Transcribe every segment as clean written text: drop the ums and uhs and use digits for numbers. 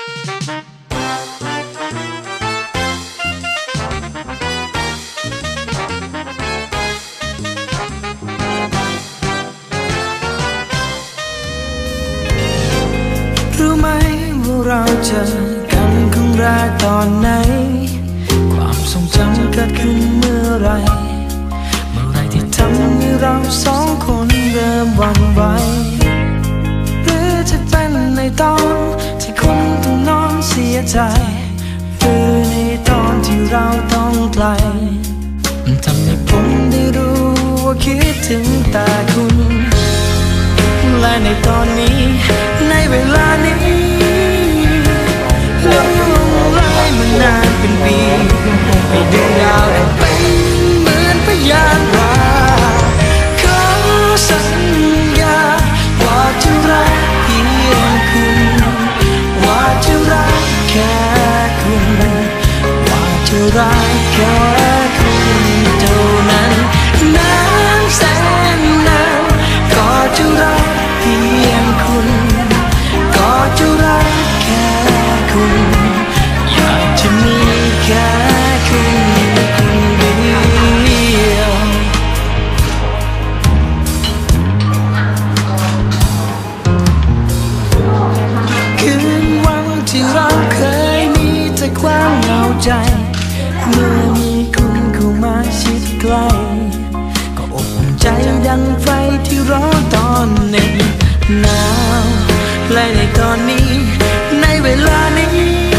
รู้ไหมว่าเราเจอกันครั้งแรกตอนไหนความทรงจำเกิดขึ้นเมื่อไรที่ทำให้เราสองคนเริ่มหวั่นไหวหรือจะเป็นในตอนที่คนต้องนอนเสียใจหรือในตอนที่เราต้องไกลทำให้ผมได้รู้ว่าคิดถึงแต่คุณและในตอนนี้ในเวลานี้ล่วงเลยมานานเป็นปีให้ดวงดาวได้เป็นเหมือนพยานว่าขอสัญญาว่าจะรักเพียงคุณว่าจะรักแค่คุณว่าจะรักแค่คุณเท่านั้นนานแสนนานก็จะรักเพียงคุณก็จะรักแค่คุณอยากจะมีแค่คุณคนเดียวคืนวันที่เราเคยมีแต่ความเหงาใจเมื่อมีคุณเข้ามาชิดใกล้ก็อบอุ่นใจดังไฟที่ร้อนตอนเหน็บหนาวและในตอนนี้ในเวลานี้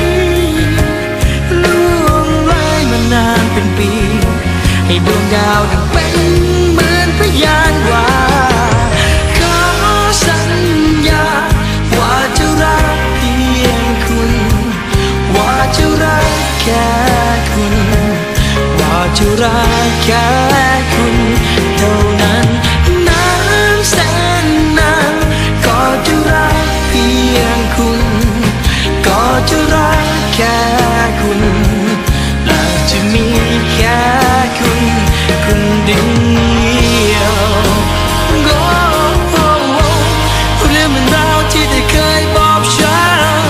ล่วงเลยมานานเป็นปีให้ดวงดาวดังเป็นเหมือนพยานว่าขอสัญญาว่าจะรักเพียงคุณว่าจะรักแค่คุณว่าจะรักแค่คุณเท่านั้นนานแสนนานก็จะรักเพียงคุณก็จะรักแค่คุณและจะมีแค่คุณคนเดียวเรื่องมันราวที่ได้เคยบอกฉัน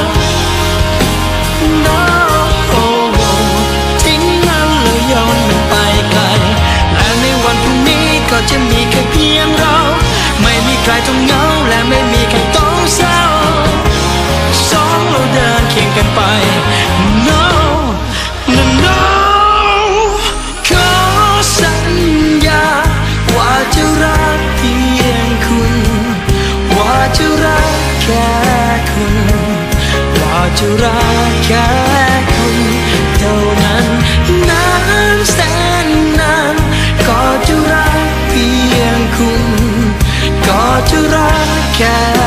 ทิ้งมันแล้วย้อนมันไปไกลและในวันพรุ่งนี้ก็จะมีแค่เพียงเราไม่มีใครต้องเหงาและไม่มีใครต้องเศร้าสองเราเดินเคียงกันไป No No No ขอสัญญาว่าจะรักเพียงคุณว่าจะรักแค่คุณว่าจะรักแค่คุณเท่านั้นนานแสนนานก็จะรักเพียงคุณก็จะรักแค่